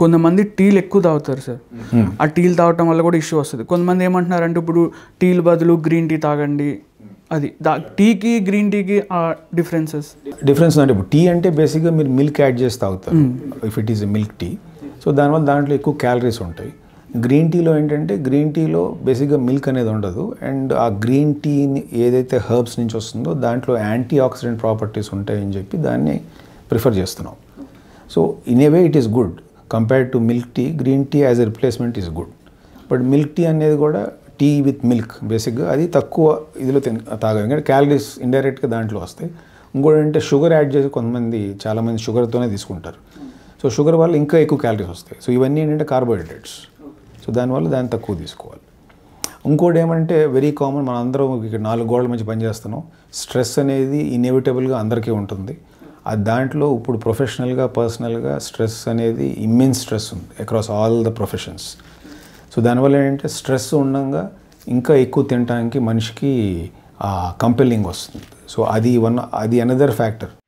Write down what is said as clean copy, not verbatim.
కొంతమంది టీలు ఎక్కువ తాగుతారు సార్, ఆ టీలు తాగటం వల్ల కూడా ఇష్యూ వస్తుంది. కొంతమంది ఏమంటున్నారంటే ఇప్పుడు టీలు బదులు గ్రీన్ టీ తాగండి, అది టీకి గ్రీన్ టీకి డిఫరెన్స్ అంటే ఇప్పుడు టీ అంటే బేసిక్గా మీరు మిల్క్ యాడ్ చేసి తాగుతారు, if it is a milk tea. So దానివల్ల దాంట్లో ఎక్కువ క్యాలరీస్ ఉంటాయి. గ్రీన్ టీలో ఏంటంటే గ్రీన్ టీలో బేసిక్గా మిల్క్ అనేది ఉండదు, అండ్ ఆ గ్రీన్ టీని ఏదైతే హర్బ్స్ నుంచి వస్తుందో దాంట్లో యాంటీ ఆక్సిడెంట్ ప్రాపర్టీస్ ఉంటాయని చెప్పి దాన్ని ప్రిఫర్ చేస్తున్నాం. So in a way it is good compared to milk tea. Green tea as a replacement is good. But milk tea అనేది కూడా టీ విత్ మిల్క్ బేసిక్గా అది తక్కువ ఇదిలో తాగాలి, ఎందుకంటే క్యాలరీస్ ఇండైరెక్ట్గా దాంట్లో వస్తాయి. ఇంకోటి అంటే షుగర్ యాడ్ చేసి చాలామంది షుగర్తోనే తీసుకుంటారు. సో షుగర్ వల్ల ఇంకా ఎక్కువ క్యాలరీస్ వస్తాయి. సో ఇవన్నీ ఏంటంటే కార్బోహైడ్రేట్స్. సో దానివల్ల దాన్ని తక్కువ తీసుకోవాలి. ఇంకోటి ఏమంటే వెరీ కామన్, మనం అందరం ఇక్కడ 4 గోడల మధ్య పనిచేస్తున్నాం. స్ట్రెస్ అనేది ఇన్ఎవిటబుల్గా అందరికీ ఉంటుంది. అది దాంట్లో ఇప్పుడు ప్రొఫెషనల్గా పర్సనల్గా స్ట్రెస్ అనేది ఇమ్మెన్స్ స్ట్రెస్ ఉంది across all the professions. So దానివల్ల ఏంటంటే స్ట్రెస్ ఉండగా ఇంకా ఎక్కువ తినడానికి మనిషికి కంపెల్లింగ్ వస్తుంది. సో అది అనదర్ ఫ్యాక్టర్.